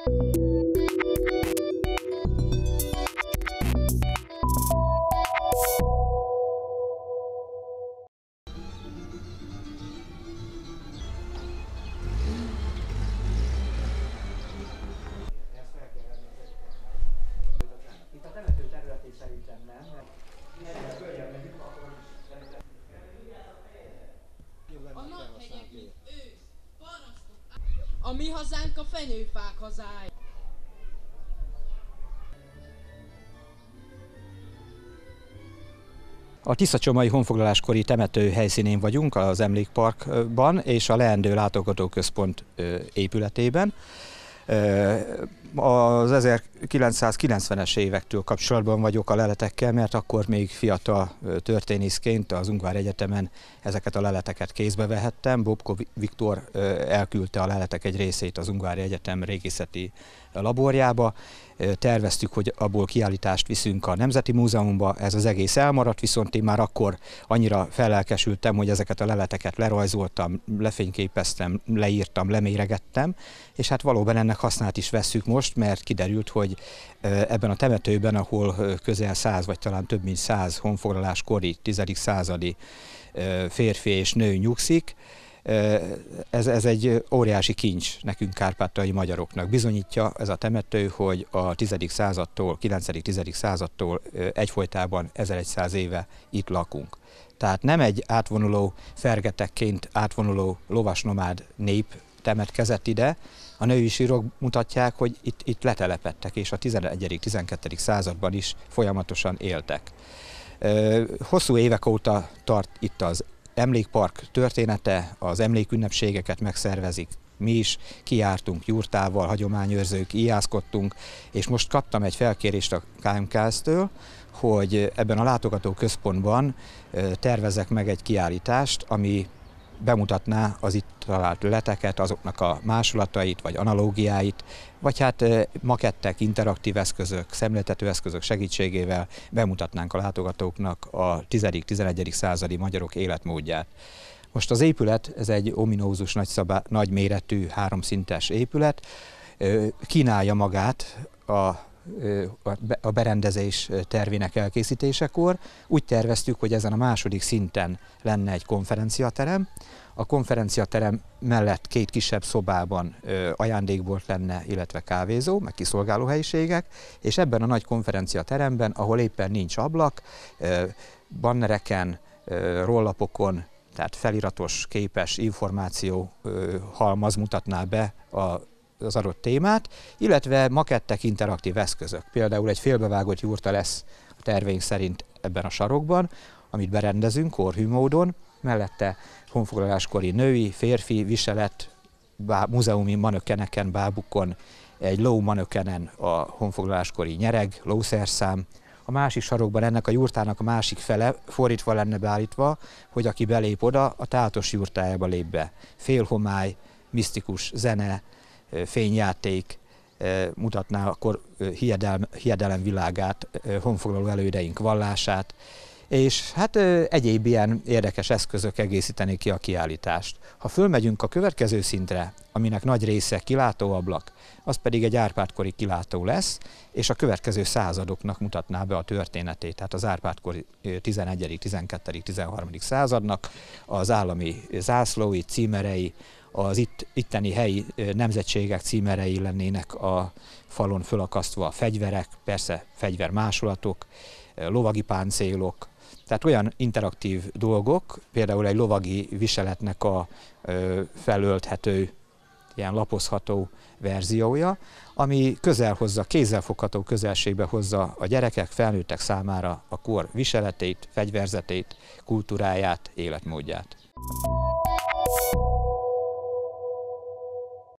A mi hazánk a fenyőfák hazája. A Tiszacsomai honfoglaláskori temető helyszínén vagyunk, az Emlékparkban és a Leendő Látogatóközpont épületében. Az 1990-es évektől kapcsolatban vagyok a leletekkel, mert akkor még fiatal történészként az Ungvár Egyetemen ezeket a leleteket kézbe vehettem. Bobko Viktor elküldte a leletek egy részét az Ungvári Egyetem régészeti laborjába. Terveztük, hogy abból kiállítást viszünk a Nemzeti Múzeumba, ez az egész elmaradt, viszont én már akkor annyira fellelkesültem, hogy ezeket a leleteket lerajzoltam, lefényképeztem, leírtam, leméregettem, és hát valóban ennek hasznát is vesszük most, mert kiderült, hogy ebben a temetőben, ahol közel 100 vagy talán több mint 100 honfoglaláskori, 10. századi férfi és nő nyugszik, ez egy óriási kincs nekünk kárpátaljai magyaroknak. Bizonyítja ez a temető, hogy a 10. századtól, 9.-10. századtól egyfolytában 1100 éve itt lakunk. Tehát nem egy átvonuló, fergetekként átvonuló lovasnomád nép temetkezett ide, a női sírok mutatják, hogy itt letelepedtek, és a 11.-12. században is folyamatosan éltek. Hosszú évek óta tart itt az Emlékpark története, az emlékünnepségeket megszervezik. Mi is kijártunk jurtával, hagyományőrzők, íjászkodtunk, és most kaptam egy felkérést a KMKS-től, hogy ebben a látogatóközpontban tervezek meg egy kiállítást, ami bemutatná az itt talált leleteket, azoknak a másolatait, vagy analógiáit, vagy hát makettek, interaktív eszközök, szemléltető eszközök segítségével bemutatnánk a látogatóknak a 10.-11. századi magyarok életmódját. Most az épület, ez egy ominózus nagyméretű, háromszintes épület, kínálja magát a berendezés tervének elkészítésekor. Úgy terveztük, hogy ezen a második szinten lenne egy konferenciaterem. A konferenciaterem mellett két kisebb szobában ajándékbolt lenne, illetve kávézó, meg kiszolgáló helyiségek, és ebben a nagy konferenciateremben, ahol éppen nincs ablak, bannereken, rollapokon, tehát feliratos, képes információ halmaz mutatná be az adott témát, illetve makettek, interaktív eszközök. Például egy félbevágott jurta lesz a terveink szerint ebben a sarokban, amit berendezünk korhű módon, mellette honfoglaláskori női, férfi viselet, múzeumi manökeneken, bábukon, egy ló manökenen a honfoglaláskori nyereg, lószerszám. A másik sarokban ennek a jurtának a másik fele fordítva lenne beállítva, hogy aki belép oda, a tátos jurtájába lép be. Félhomály, misztikus zene, fényjáték mutatná akkor hiedelem világát, honfoglaló elődeink vallását, és hát egyéb ilyen érdekes eszközök egészítenék ki a kiállítást. Ha fölmegyünk a következő szintre, aminek nagy része kilátóablak, az pedig egy Árpád-kori kilátó lesz, és a következő századoknak mutatná be a történetét, tehát az Árpád-kori 11., 12., 13. századnak, az állami zászlói, címerei, az itteni helyi nemzetségek címerei lennének a falon fölakasztva, fegyverek, persze fegyvermásolatok, lovagi páncélok, tehát olyan interaktív dolgok, például egy lovagi viseletnek a felölthető, ilyen lapozható verziója, ami közel hozza, kézzelfogható közelségbe hozza a gyerekek, felnőttek számára a kor viseletét, fegyverzetét, kultúráját, életmódját.